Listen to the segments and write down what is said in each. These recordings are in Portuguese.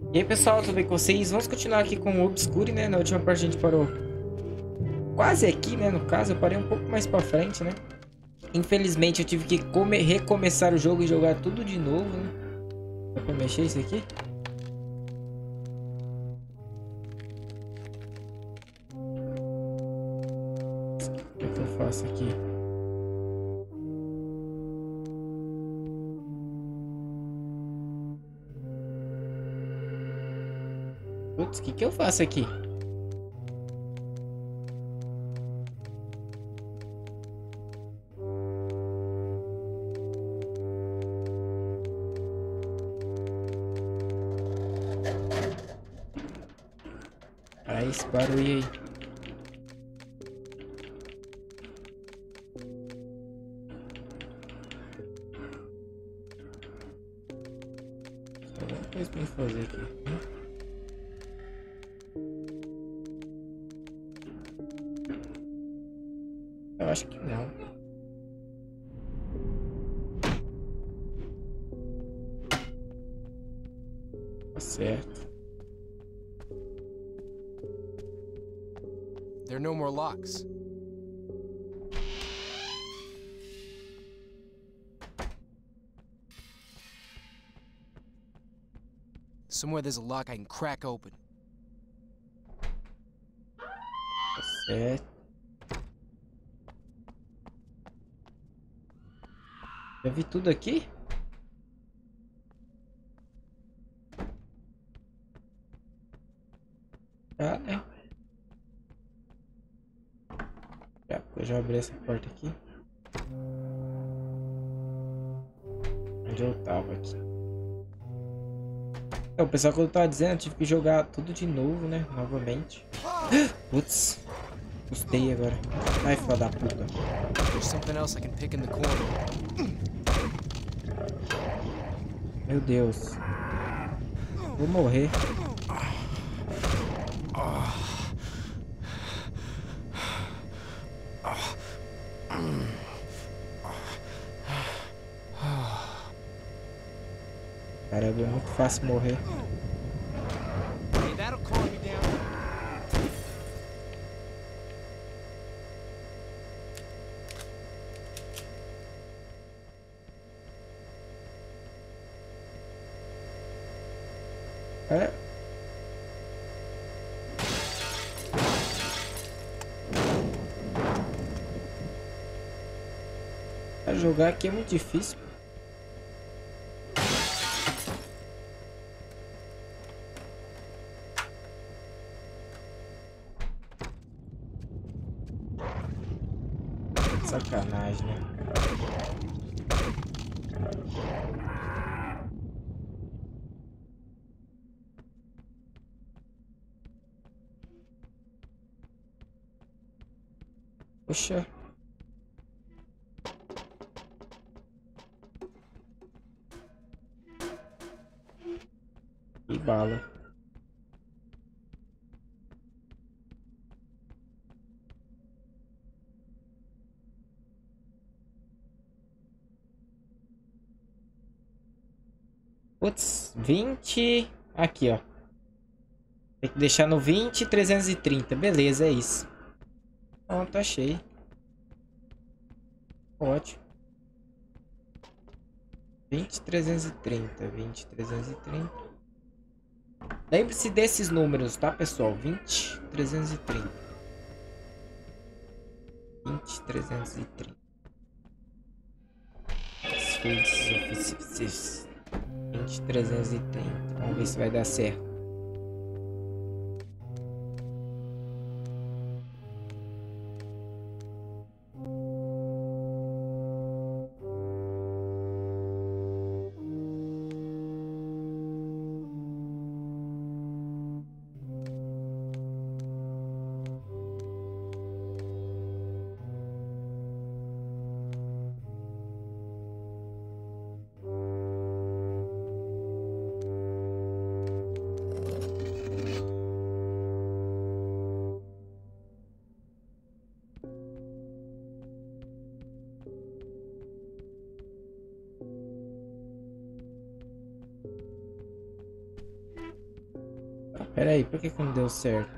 E aí pessoal, tudo bem com vocês? Vamos continuar aqui com o Obscure, né? Na última parte a gente parou quase aqui, né? No caso, eu parei um pouco mais pra frente, né? Infelizmente eu tive que recomeçar o jogo e jogar tudo de novo, né? Dá pra mexer isso aqui? O que é que eu faço aqui? Putz, o que que eu faço aqui? Aí, esse barulho aí. Tem alguma coisa pra eu fazer aqui. Eu acho que não. Tá certo. There are no more locks. Somewhere there's a lock I can crack open. Tá certo. Já vi tudo aqui? Ah, né? Já, eu já abri essa porta aqui. Onde eu tava aqui. É, o pessoal que eu tava dizendo, eu tive que jogar tudo de novo, né? Novamente. Putz, gostei agora. Ai, filha da puta. There's something else I can pick in the corner. Meu Deus. Vou morrer. Caramba, é muito fácil morrer. Hey, that'll calm me down. É. Pra jogar aqui é muito difícil. Sacanagem, né? Poxa. Que bala. Putz, 20. Aqui, ó. Tem que deixar no 20 330. Beleza, é isso. Pronto, achei. Ótimo. 20 330. Lembre-se desses números, tá, pessoal? 20 330. 20 330. Faces of 20 330. Vamos ver se vai dar certo. Pera aí, por que não deu certo?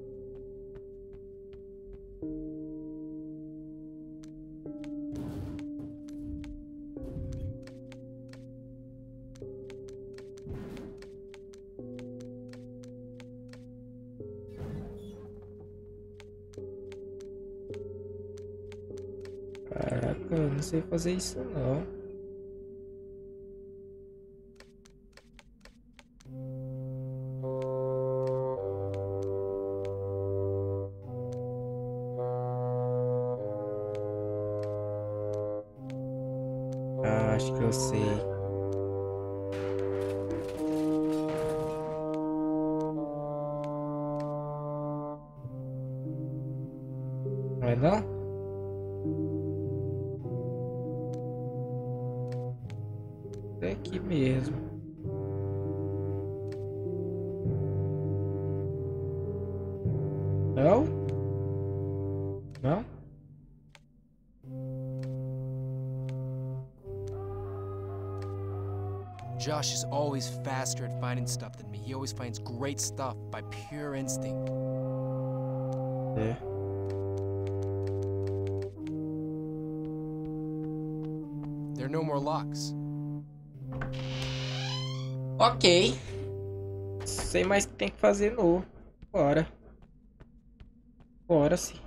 Caraca, eu não sei fazer isso não. Ah, acho que eu sei. Não é não? É aqui mesmo. Não? Não? Josh is always faster at finding stuff than me. He always finds great stuff by pure instinct. É. There are no more locks. Ok. Sei mais o que tem que fazer novo. Bora. Bora sim.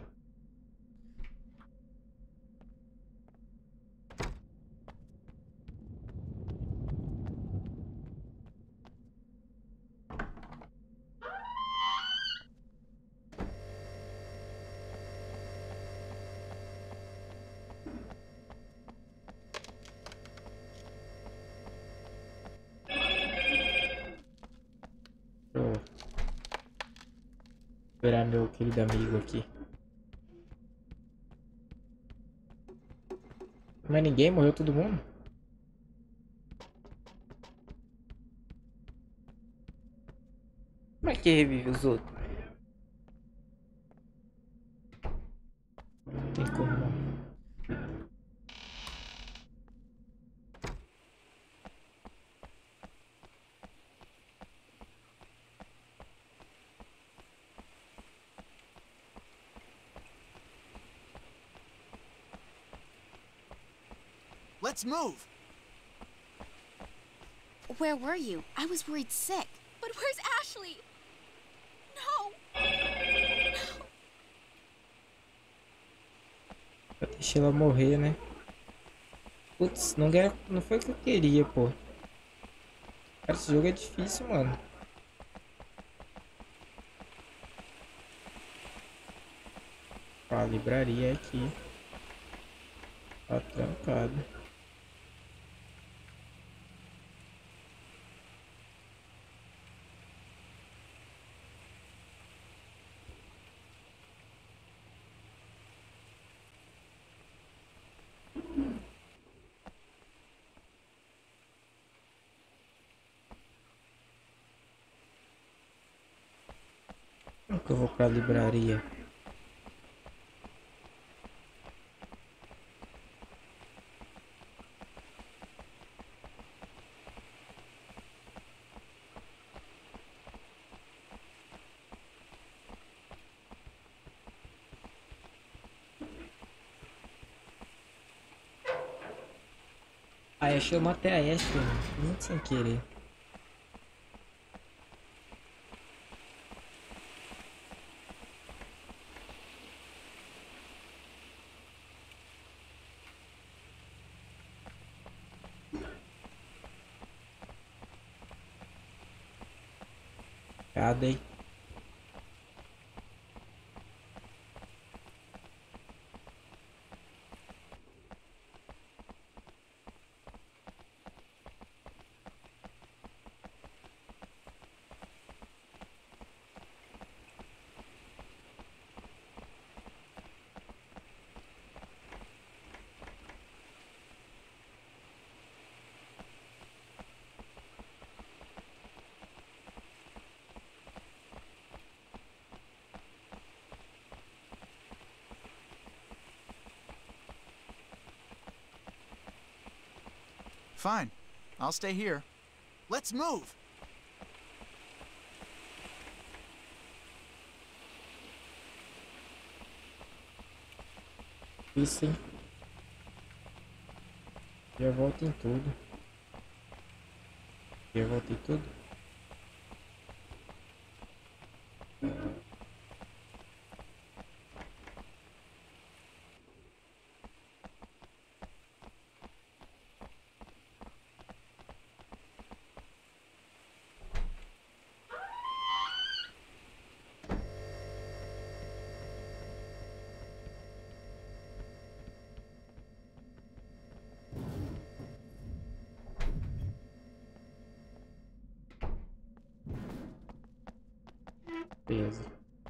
Deixa eu esperar meu querido amigo aqui. Mas ninguém morreu, todo mundo? Como é que revive os outros? Não tem como não. Let's move! Where were you? I was worried sick. But where's Ashley? No. Eu deixei ela morrer, né? Putz, não foi o que eu queria, pô. Cara, esse jogo é difícil, mano. A livraria é aqui. Tá trancado. Como que eu vou pra livraria? Ah, achei eu matei a Ashley, mano. Muito sem querer. Cadê? Fine. I'll stay here. Let's move! Isso, hein? Já volto em tudo. Já voltei tudo. Beleza.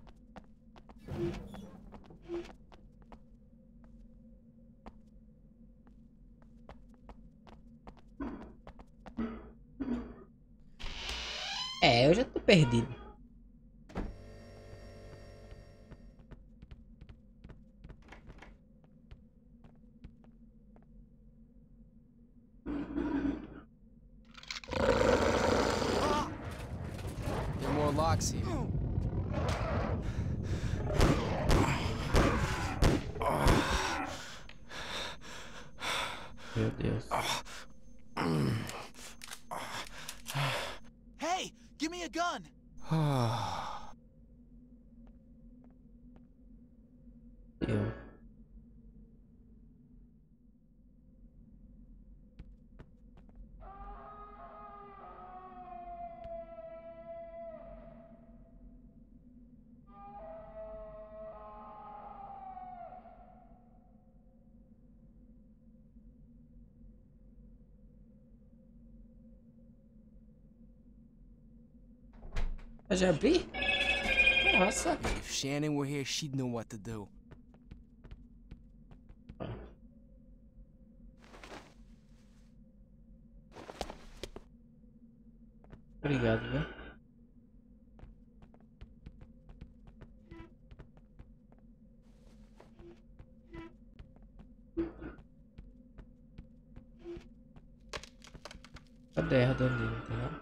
É, eu já tô perdido. There are more locks here. Meu Deus. Hey, give me a gun. Eu. Eu já abri? Nossa. If Shannon were here, she'd know what to do. Obrigado, viu? Cadê a redondinha, entendeu?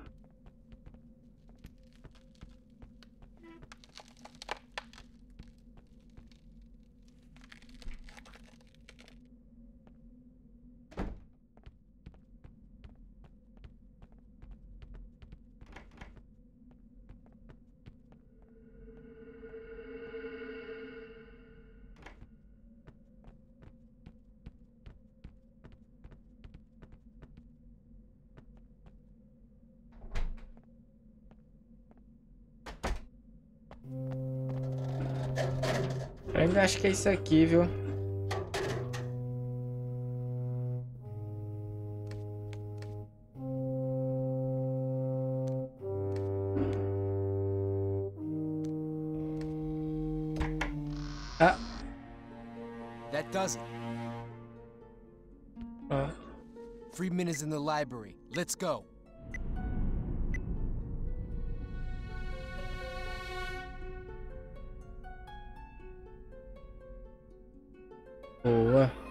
Eu ainda acho que é isso aqui, viu? Ah, That does it. ó. Friedman is in the library. Let's go. Boa.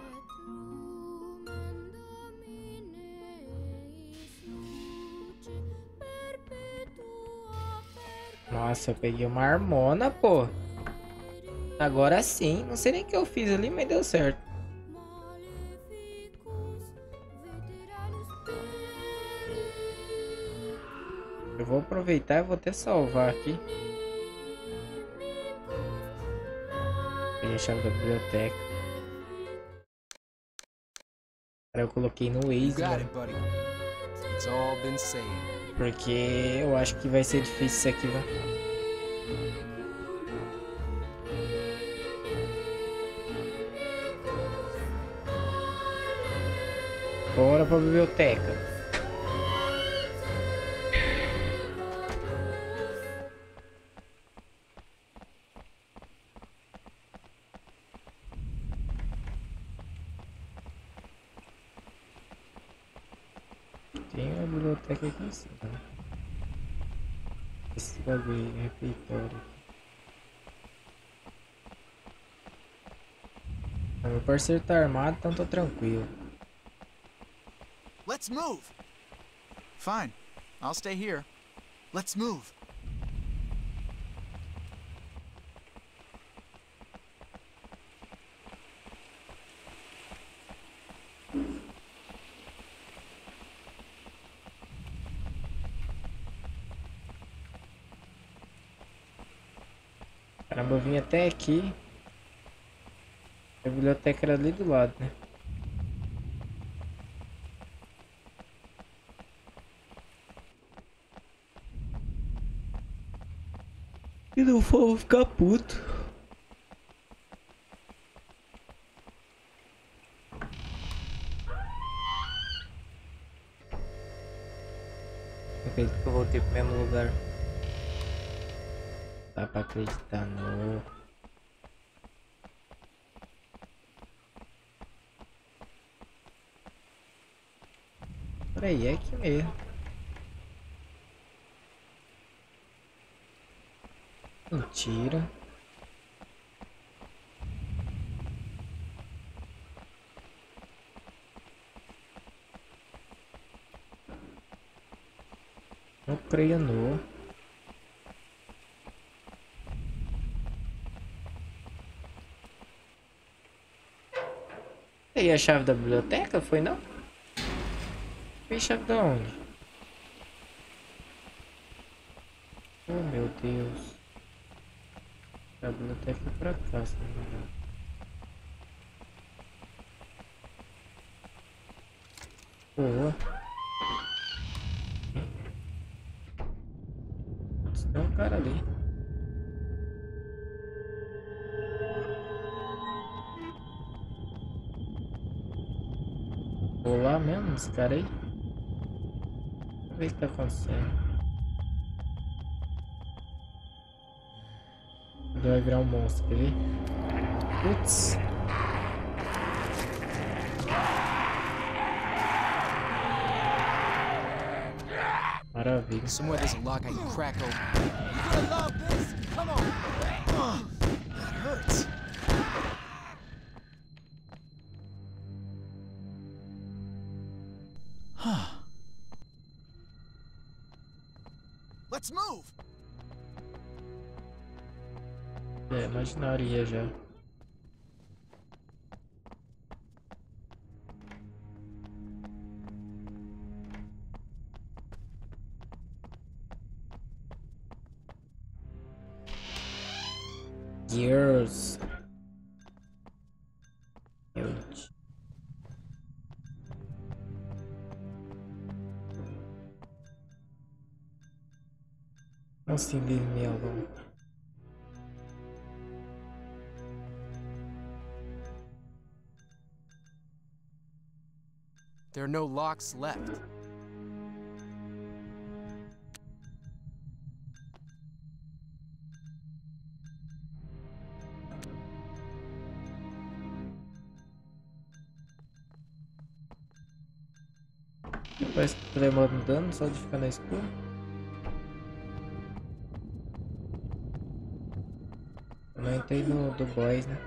Nossa, eu peguei uma harmona, pô. Agora sim. Não sei nem o que eu fiz ali, mas deu certo. Eu vou aproveitar e vou até salvar aqui. Peguei a chave da biblioteca. Cara, eu coloquei no You Waze, got mano. it, buddy. It's all been saved. Porque eu acho que vai ser difícil isso aqui, né? Bora pra biblioteca. Tem uma biblioteca aqui em cima. Esse bagulho aí, refeitório. Meu parceiro tá armado, então tô tranquilo. Let's move. Fine. I'll stay here. Let's move. Caramba, eu vim até aqui. A biblioteca era ali do lado, né? E não for, eu vou ficar puto. Acredito que eu voltei pro mesmo lugar. Dá pra acreditar, não. Por aí, é aqui mesmo. Mentira. Não creio, não. E a chave da biblioteca? Foi não? Foi a chave da onde? Oh meu Deus. A biblioteca é pra cá, se não me engano. Boa. Tem um cara ali. Vou lá mesmo, esse cara aí. Vamos ver o que tá acontecendo. Ele vai virar um monstro, quer ver? Putz. Maravilha. Somewhere there's a lock I can crack open. You're gonna love this. Come on. That hurts. Let's move. É, imaginaria já. Years. Huge. Assim, leave me alone. There are no locks left. Parece que tô levando dano só de ficar na escura. Eu não entrei no do boys, né?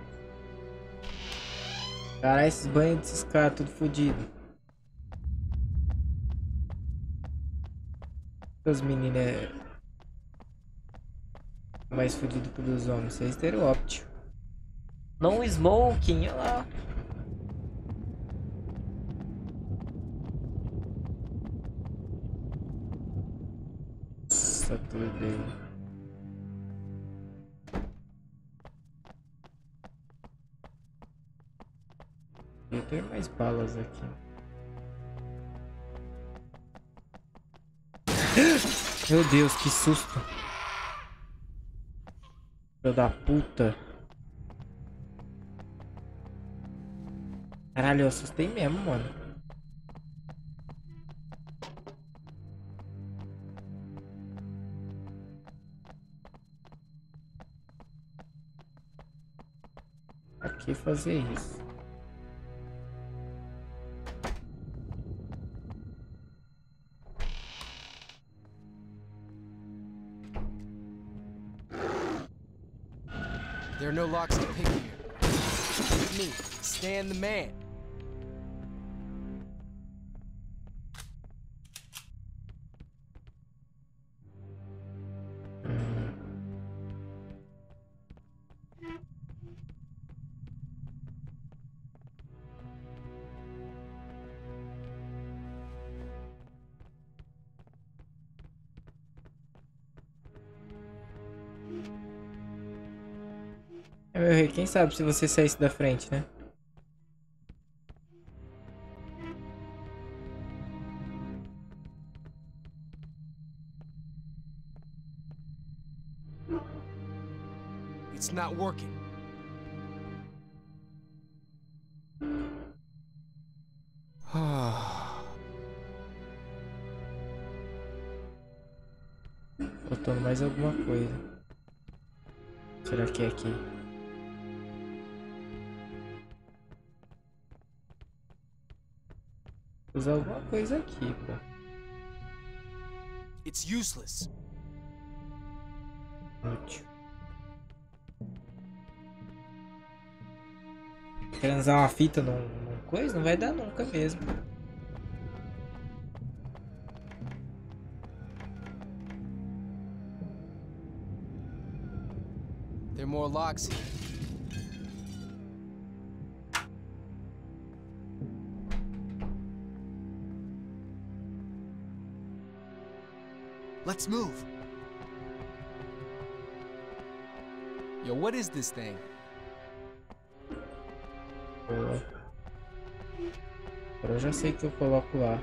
Caralho, esses banhos desses caras tudo fodido. Os meninos é mais fodido que os homens. Isso é estereótipo. Não smoking, olha lá. Nossa, tudo aí. Devia ter mais balas aqui. Meu Deus, que susto. Filho da puta. Caralho, eu assustei mesmo, mano. Pra que fazer isso? There are no locks to pick here. With me, Stan the man. É, meu rei, quem sabe se você saísse da frente, né? It's not working. Faltando mais alguma coisa. Será que é aqui? Usar alguma coisa aqui, pô. It's useless. Útil. Querendo usar uma fita num coisa? Não vai dar nunca mesmo. There are more locks here. Let's move. Yo, what is this thing? Boa. Agora eu já sei que eu coloco lá.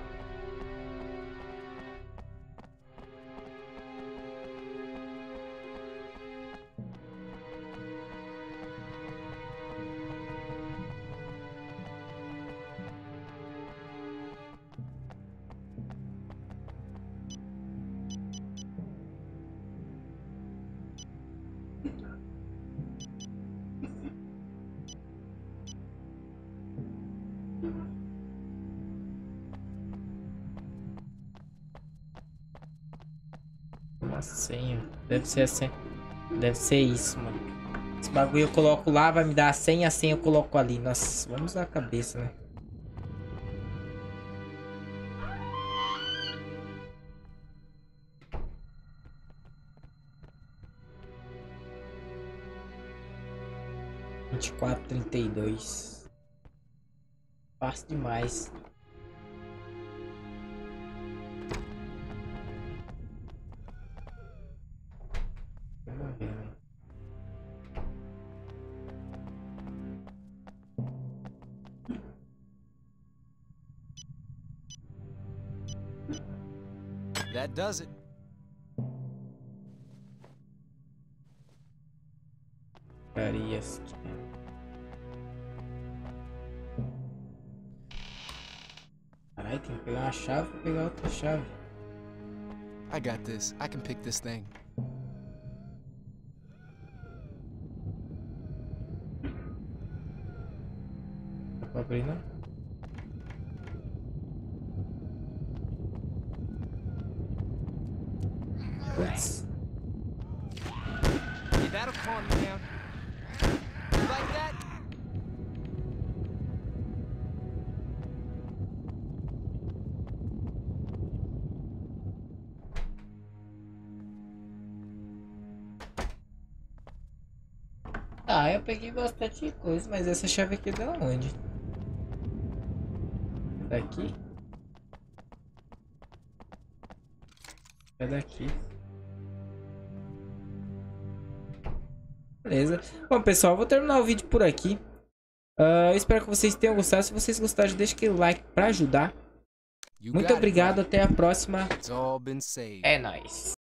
Uma senha. Deve ser a senha. Deve ser isso, mano. Esse bagulho eu coloco lá, vai me dar a senha eu coloco ali. Nossa, vamos na cabeça, né? Vinte e quatro, 32. Fácil demais. Vamos ver, né? That does it. Carias. Caralho, tem que pegar uma chave pra pegar outra chave. I got this. I can pick this thing. Dá pra abrir, não? Putz. Hey, that'll calm you down. You like that? Ah, eu peguei bastante coisa, mas essa chave aqui é da onde? É daqui? É daqui. Beleza. Bom, pessoal, vou terminar o vídeo por aqui. Eu espero que vocês tenham gostado. Se vocês gostaram, deixa aquele like pra ajudar. You Muito got it, obrigado, buddy. até a próxima. It's all been saved. É nóis.